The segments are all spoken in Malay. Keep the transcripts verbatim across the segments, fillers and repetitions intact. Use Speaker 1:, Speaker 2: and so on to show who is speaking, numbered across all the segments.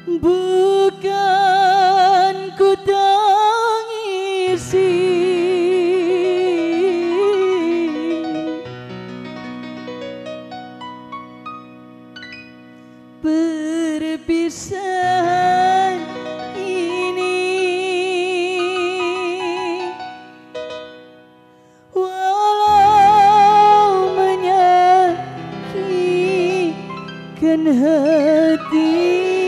Speaker 1: bukan ku tangisi perpisahan ini, walau menyakitkan hati.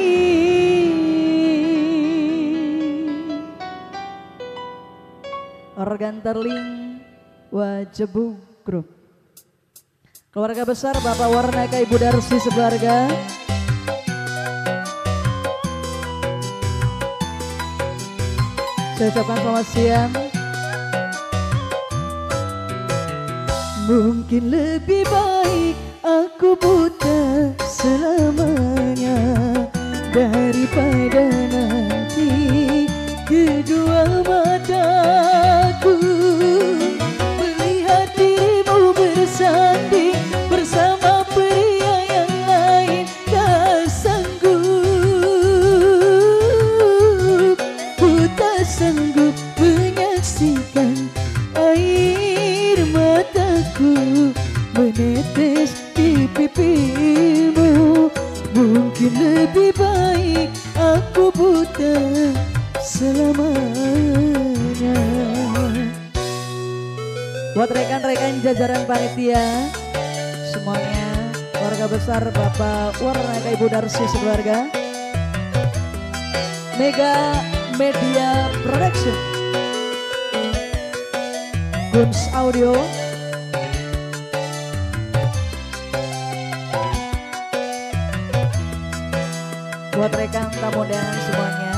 Speaker 1: Organ Terling Wajebu Group. Keluarga besar Bapak Warnaka, Ibu Darsi sekeluarga. Saya ucapkan selamat siang. Mungkin lebih baik aku buta selamanya daripada nanti kedua mataku melihat dirimu bersanding bersama pria yang lain. Tak sanggup, ku tak sanggup menyaksikan air mataku menetes di pipimu. Mungkin lebih baik aku buta selamanya. Buat rekan-rekan jajaran panitia semuanya, keluarga besar Bapak Warnaka, Ibu Darsi sekeluarga, Mega Media Production, Guns Audio, buat rekan tamu undangan semuanya.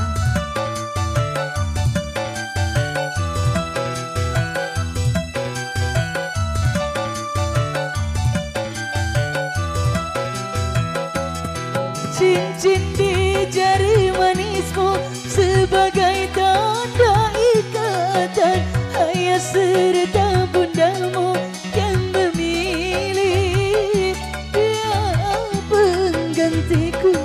Speaker 1: Cincin di jari manismu sebagai tanda ikatan ayah serta bundamu yang memilih dia penggantiku.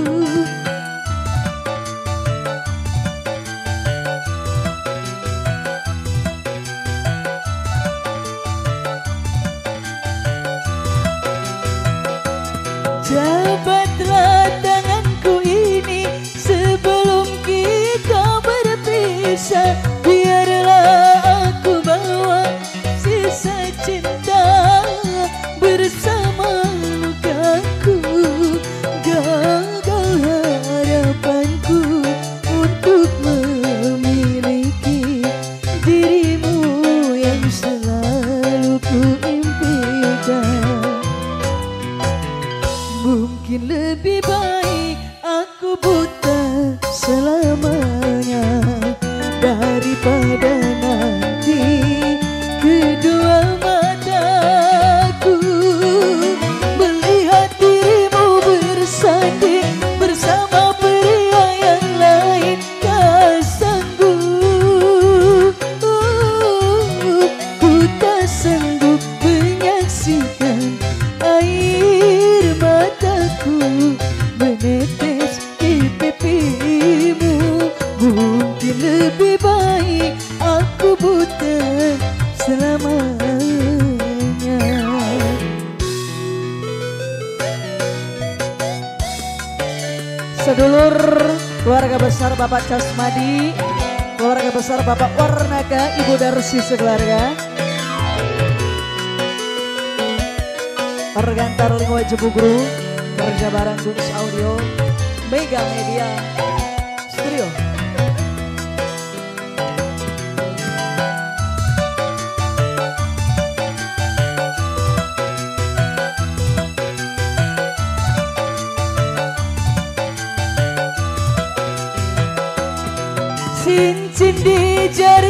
Speaker 1: Jabatlah tanganku ini sebelum kita berpisah. Biarlah aku bawa sisa cinta bersama lukaku. Gagal harapanku untuk memiliki dirimu yang selalu ku impikan. Mungkin lebih baik aku buta selamanya daripada nanti kedua mataku melihat dirimu bersanding bersama pria yang lain. Tak sanggup, ku tak sanggup menyaksikan air mataku menetes di pipimu. Mungkin lebih baik aku buta selamanya. Sedulur keluarga besar Bapak Casmadi, keluarga besar Bapak Warnaka, Ibu Darsi sekeluarga, Organ Terling Wajebu Group, kerja bareng Guns Audio, Mega Media Studio. Cincin di jari